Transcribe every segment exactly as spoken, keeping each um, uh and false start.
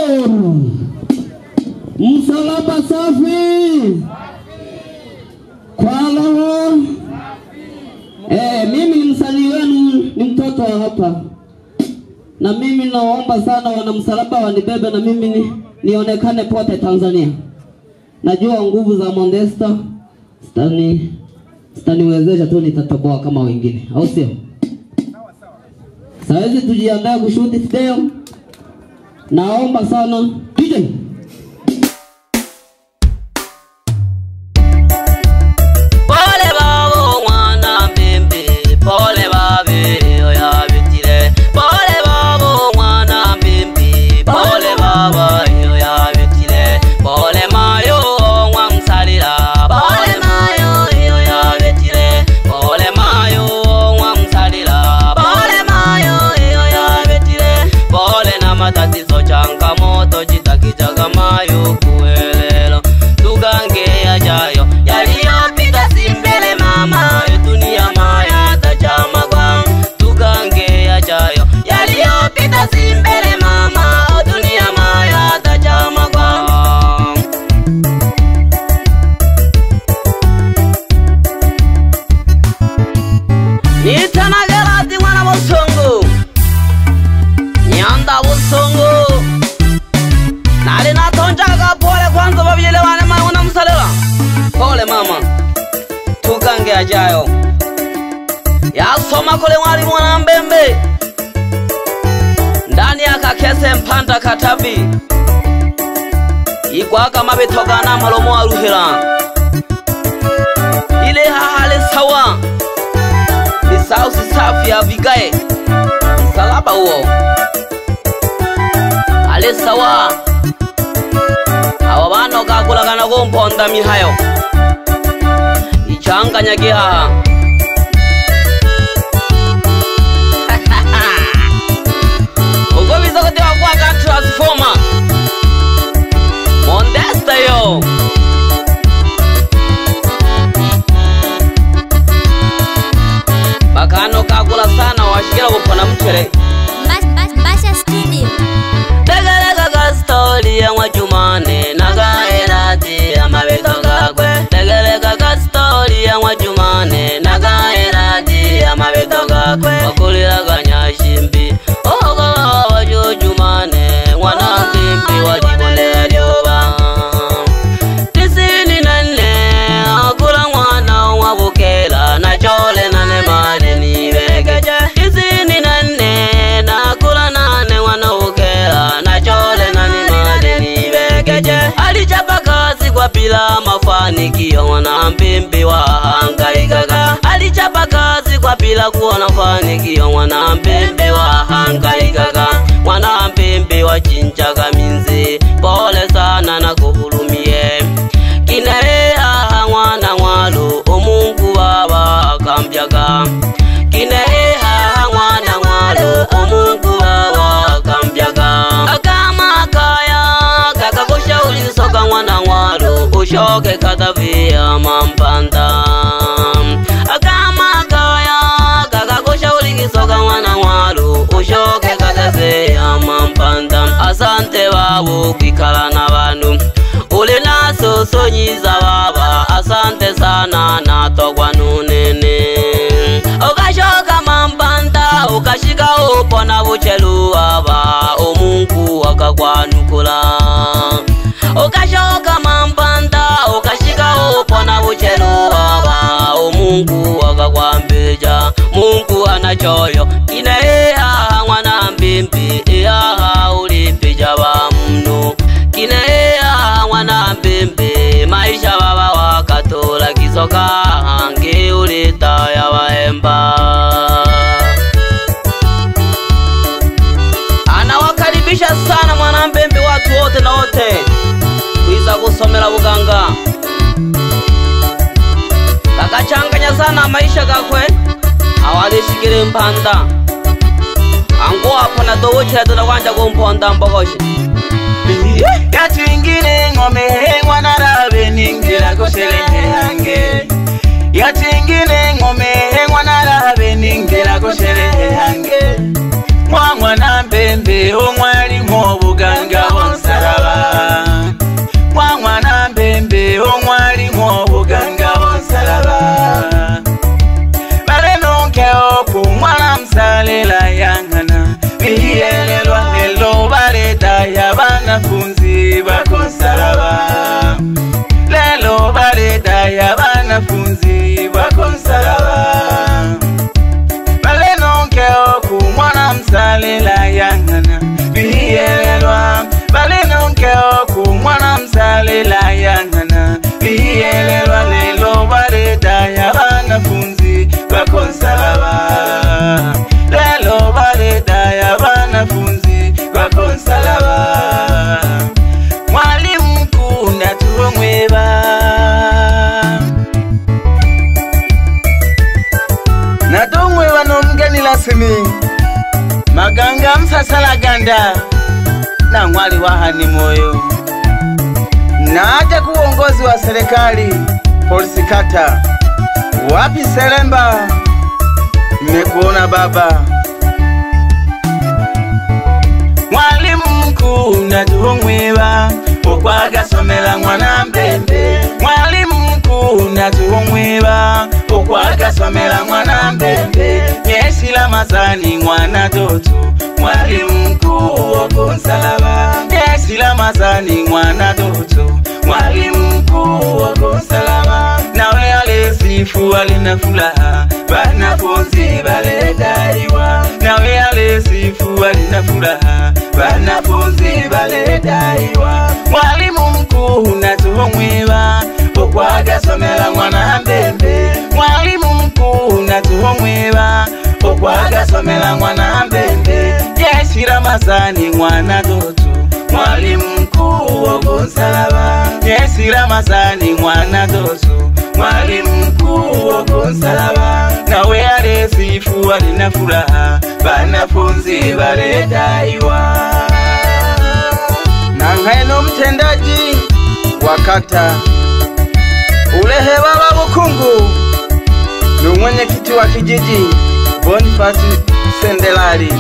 Msalaba safi. Kwa roho. Eh, mimi ni msanii wenu, ni mtoto wa hapa. Na mimi naomba sana wana msalaba wanibebe na mimi ni, nionekane pote Tanzania. Najua nguvu za Modesta stani staniwezesha tu nitatoboa kama wengine. Au sio? Sawa sawa. Sasa tujiandae kushuti video. Naomba sana D J. Pole babo mwana mbembe, pole babe oya bitire. Pole babo mwana mbembe, pole baba oya bitire. Pole mayo mwa msalira, pole mayo oya bitire. Pole mayo mwa msalira, pole mayo oya bitire. Pole na matatizo changamoto jitakijaga mayo kuelelo. Tugange yajayo yaliyopita simbele mama, dunia maya tajama kwa. Tugange yajayo yaliyopita simbele mama, dunia maya tajama kwa. Nitana gerati mwana busongo, nyanda busongo. Nali natonjaga pole kwanza babile wane mauna msalila. Pole mama, tukange ajayo yasoma kule mwali mwana mbembe ndani ya kakese mpanda katavi igwaga mabitogana malomo aruhira ile hahale sawa ni sausi safi ya vigae msalaba uo ale sawa awabano kakulagana kumponda mihayo ichanganya gihaha. Ugo bizo kote wakwa ka transformer Modesta yo. Bakano kakula sana washikira kupona mchere Basha Studio. Tegelega ka story ya Mwajumane nagaerati ya mabeto gakwe. Tegelega ka story ya Mwajumane nagaerati ya mabeto gakwe. Wakulira ganyashimbi oga wajujumane wana kimbi wajibone lyoba. Tisini nane akula mwana wabukela na chole nane mali nibegeje. Tisini nane nakula nane wana ukela na chole nane mali nibegeje. Alichapa kazi kwa bila mafanikio mwana mbimbi wa hangaikaga. Alichapa kazi kwa bila kuona mafanikio mwana mbimbi wa hangaikaga. Mwana mbimbi wa chinchaga minzi pole sana na kuhurumie. Kineha mwana mwalo omungu baba akambyaga. Kineha mwana mwalo omungu baba akambyaga. Akama kaya kakakosha ulisoka mwana mwalo ushoke katavia mampanda. Akama kaya kakakosha ulisoka mwana mwalo ushoke katavia mampanda. Asante babu kwikala na bantu uli naso sonyiza baba. Asante sana natogwa nunene. Ukashoka mampanda ukashika upona buchelu baba omungu wakakwanukula. Ukashoka mampanda ukashika upona buchelu baba omungu wakakwambija. Mungu anachoyo kineha mwana mbimbi iyaha ulipija ba mnu. Kineha mwana mbimbi maisha baba wakatola kisoka hangi ulita ya waemba. Anawakaribisha sana mwana mbembe watu wote na wote kuiza kusomela buganga. Kakachanganya sana maisha gakwe awalishikire mpanda. Ango hapo na dowochira tunawanja kumponda mbogoshi. Yatu ingine ngome hengwa na rabe ningira koselehe hange. Yatu ingine ngome hengwa na rabe ningira koselehe hange. Mwa mwana mbembe omwali mwo buganga bonse. banafunzi bakonsalaba balenokeo kumwana msalela yangana biyelelwa balenokeo kumwana msalela yangana biyelelwa lelo baledaya banafunzi bakonsalaba lelo baledaya banafunzi bakonsalaba mwalimu mkuu natuomweba natomweba nomgeni lasimi maganga msasala ganda na mwali wahani moyo naja kuongozi wa serikali polisi kata wapi Selemba mmekuona baba mwalimu mkuu natuomweba okwaga somela mwana mbembe mwalimu mkuu natuomweba okwaga somela mwana mbembe nyesila mazani mwana toto mwalimu mkuu okonsalaba nyesila mazani mwana toto mwalimu mkuu okonsalaba nawe alesifu alina furaha banafunzi baledaiwa nawe alesifu alina furaha banafunzi baledaiwa mwalimu mkuu natuomweba okwaga somela mwana mbembe mwalimu mkuu natuomweba okwaga somela mwana mbembe yesira mazani mwana toto mwalimu mkuu okonsalaba yesira mazani mwana toto mwalimu mkuu okonsalaba nawe alesifu alina furaha banafunzi baledaiwa nangaino mtendaji wakata ulehe baba bukungu ni mwenyekiti wa kijiji Boniface Sendelali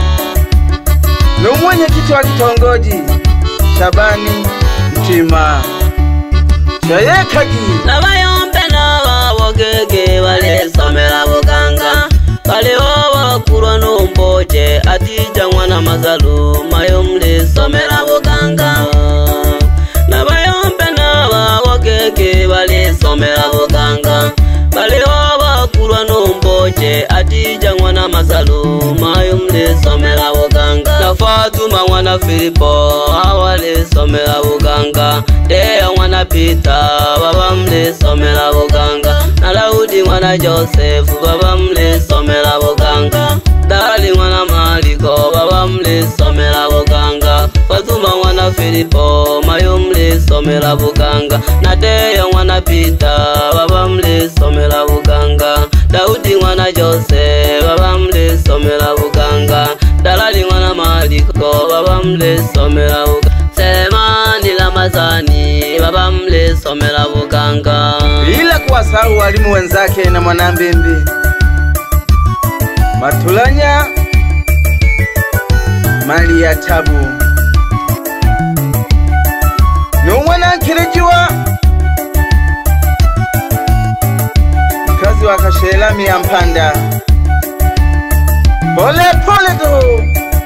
ni mwenyekiti wa kitongoji Shabani Mtima Chayekagi nabayombe n'ababogege balesomera buganga baleho kurwa n'umboje atija mwana mazalu mayo mlesomera buganga nabayombe n'ababogege balesomera buganga baleho kurwa n'umboje atija mwana mazalu mayo mlesomera buganga na Fatuma mwana Filipo awale somera buganga Deya mwana Peter baba mlesomera buganga na Laudi mwana Joseph baba mlesomera buganga Dali mwana Maliko baba mlesomera buganga Fatuma mwana Filipo mayo mlesomera buganga na Deya mwana Peter baba mlesomera buganga Daudi mwana Joseph baba mlesomera buganga Dalali mwana Maliko baba mlesomera buganga Selemani la mazani baba mlesomera buganga bila kuwasahau walimu wenzake na mwanambembe Matulanya mali ya tabu numwana nkirejiwa mkazi wa Kashelami ya Mpanda pole pole tu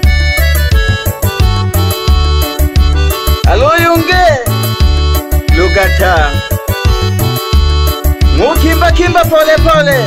aloyunge lugata mukimba kimba pole pole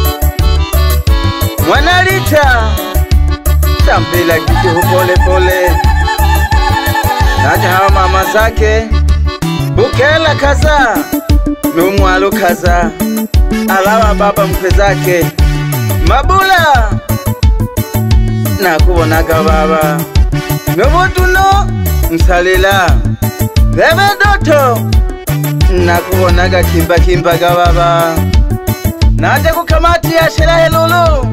mwanalita tampela kitu pole pole naja hawa mama zake bukela kaza numwalo kaza alawa baba mpe zake mabula na kuonaga baba nobotuno msalela bebe doto na kuonaga kimba kimba ga baba naje kukamati ya sherahe lulu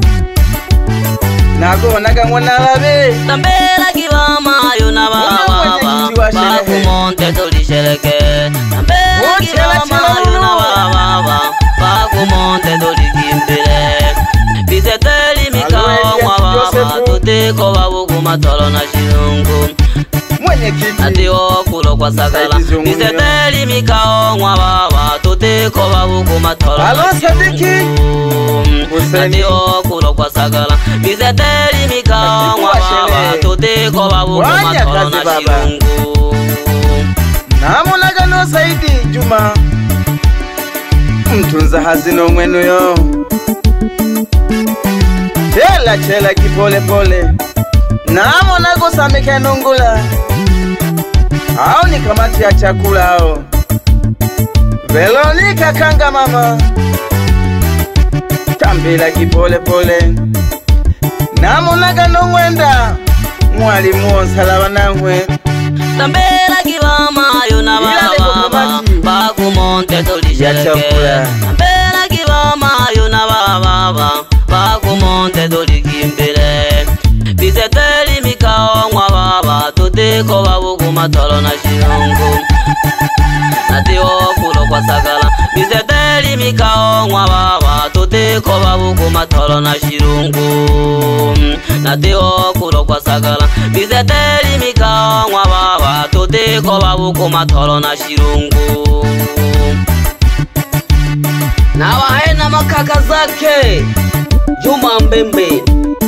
na kuonaga mwana labe Tambela kibama yuna baba baba kumonte tulishereke Tambela kibama yuna baba baba kumonte tulikimbile Bizeteli mikao mwa baba tuteko babu kumatolo na shirungu mwenyekiti ati okulo kwa sagala Bizeteli mikao mwa baba tuteko babu kumatolo na shirungu ati okulo kwa sagala Bizeteli mikao mwa baba tuteko babu kumatolo na shirungu namunaga no Saidi Juma mtunza hazino mwenu yo. Chela chela kipole pole, namo nagosamike nungula, au ni kamati ya chakula au Veronica kanga mama, tambila kipole pole, namo naga nongwenda, mwalimu onsalaba nangwe. Tambela kibama yona baba bakumonte tolisheleke. Tambela kibama yona baba bakumonte tolikimbele. Biseteli mikao mwa baba tuteko babuku matolo na shirungu. Natiwo kulo kwa sagala. Biseteli mikao mwa baba tuteko babuku matolo na shirungu. Natiwo kulo kwa sagala. Biseteli mikao mwa baba tuteko babuku matolo na shirungu. Na waena makaka zake Juma Mbembe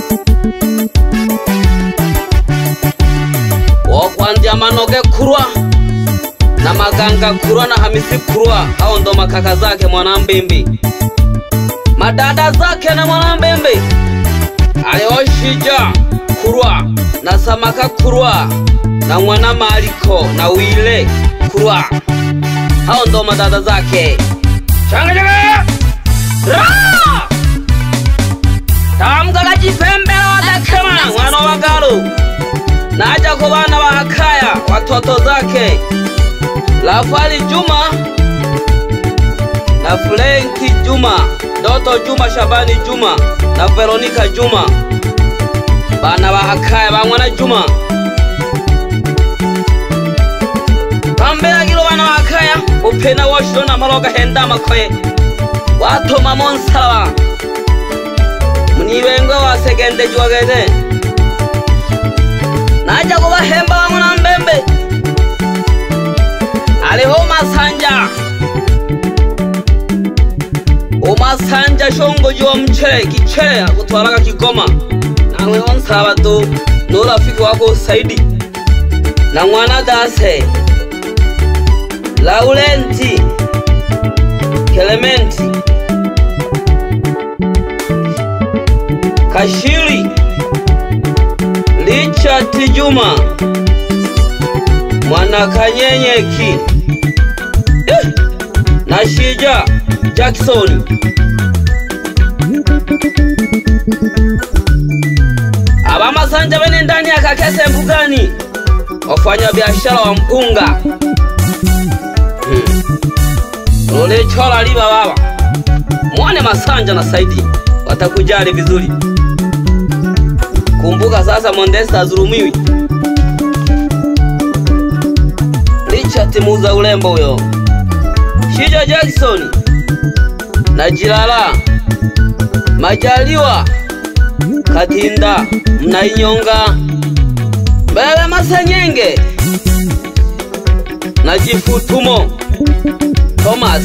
Wakwandia Manoge Kurwa na Maganga Kurwa na Hamisi Kurwa. Hao ndo makaka zake Mwana Mbembe. Madada zake na Mwana Mbembe Alioshija Kurwa na Samaka Kurwa na Mwana Mariko na Wile Kurwa. Hao ndo madada zake. Changa changa Raa Tamgaga jifembela watakema Mwana wagaru Naja kubana wa Hakaya watoto zake Lafali Juma na Frenki Juma, Doto Juma, Shabani Juma na Veronica Juma. Bana wa Hakaya ba Mwana Juma. Kambela gilo bana wa Hakaya upena washo na maloga henda makoye. Wato mamonsala Muniwengo wa segende juwageze. Naja kuba hemba wa Mwana Mbembe Aliho Masanja Umasanja shongo juwa mchele kichele kutwalaga Kigoma. Nangwe onsaba tu Nurafiki wako Saidi na Mwana Dase Laurenti Clementi Kashiri Richard Juma Mwana Kanyenyeki eh, na Shija Jackson. Aba Masanja bene ndani ya Kakese Mbugani wafanya biashara wa mpunga. hmm. Ule chola liba baba Mwane Masanja na Saidi watakujali vizuri. Kumbuka sasa Mondesta Zulumiwi. Richard Muza Ulembo huyo. Shija Jackson na Jilala Majaliwa Katinda Mnainyonga Bebe Masanyenge na Jifutumo Thomas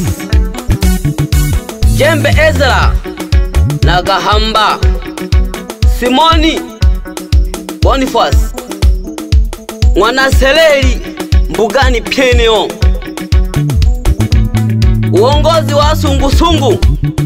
Jembe Ezra na Gahamba Simoni Boniface Mwana Seleri Mbugani Pieneo. Uongozi wa sungu-sungu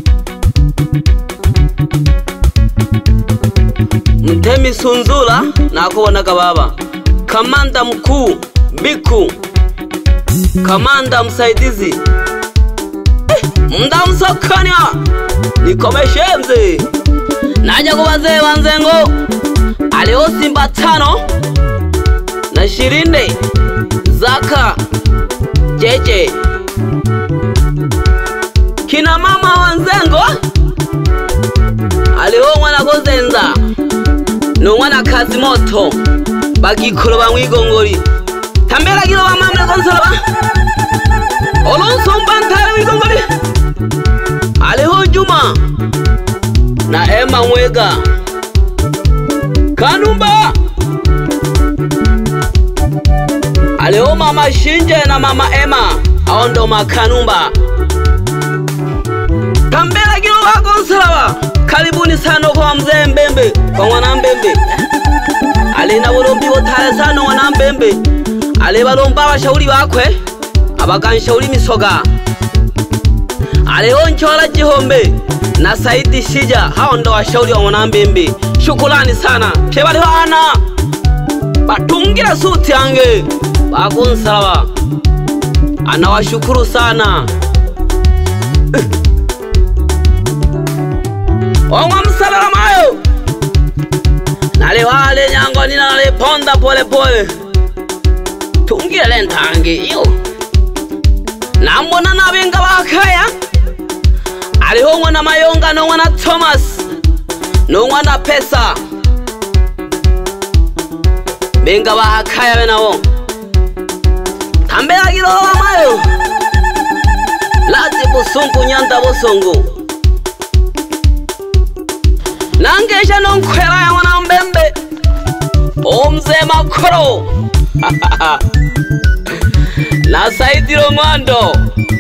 Mtemi Sunzula na kuonaga baba. Kamanda mkuu Biku, kamanda msaidizi eh, mda msokanya nikomeshe mzee. Naja kuwazee wanzengo Alio Simba tano na Shirinde Zaka Jeje. Kina mama wanzengo Alio Mwana Gozenza no Mwana Kazi Moto Bagikolo bamwigongori. Tambela gilo bamamle konsalaba Olonso mbantare wigongori. Aliho Juma na Emma Mwega Kanumba. Aliho Mama Shinje na Mama Emma Aondo Makanumba. Tambela gilo bakonsalaba. Karibuni sana kwa mzee Mbembe, kwa Mwana Mbembe. Alina bolombi botale sana Mwana Mbembe. Ale balomba abashauri bakwe abakanshauri misoga. aliho Nchola Jihombe na Saidi Shija, hao ndo washauri wa Mwanambimbi. Shukrani sana kebali hana batungira suti yange bakunsalaba, anawashukuru sana. Omwa msalala mayo nale wale nyango nina nale ponda pole pole tungile ntange iyo nambona nabenga bakaya aliho mwana Mayonga no mwana Thomas no mwana Pesa benga bakaya benawo tambela giro mayo lati busungu nyanda busungu nangesha nonkwera ya mwana Mbembe omze makoro na Saidi Romando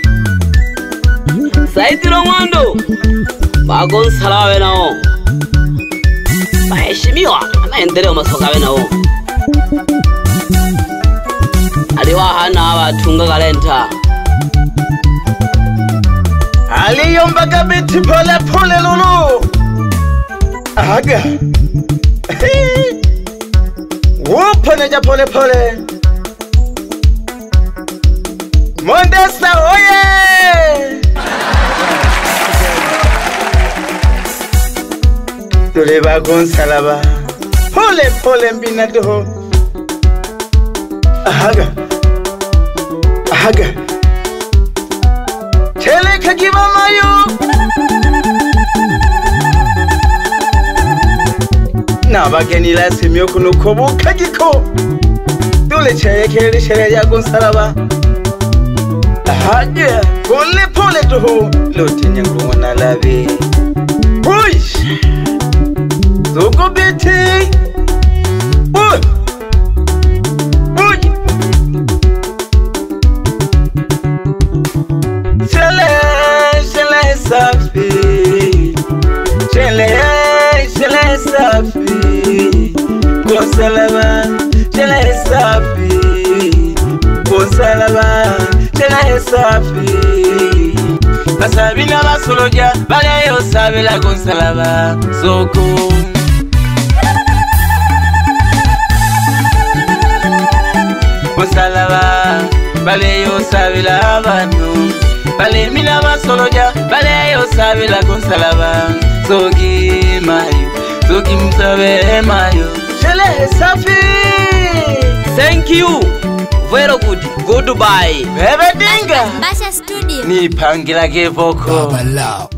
Saidi Romando bagonsalawe nao baheshimiwa anaendelea masoka nao aliwa hana abatunga galenta aliyomba kabiti pole pole lulu aga wupaneja pole pole Mondesa oye tuleba gonsalaba pole pole mbina doho aga aga tele kagiba mayo nabageni lasimyo kuno kobuka giko dole chayekele shere ya gonsalaba aga pole pole doho lotinya ngwana labe push Zoko biti Uy Uy Chele Chele safi Chele Chele safi Konsalaba Chele safi Konsalaba Chele safi Basabina basoloja Bale yo sabila konsalaba Zoko Konsalaba, bale yo sabila abantu Bale mina basoloja, bale yo sabila konsalaba Zogi mayo, zogi msabe mayo Shele safi Thank you very good, goodbye Bebe dinga Basha Studio. Ni pangila ke voko Baba Lao.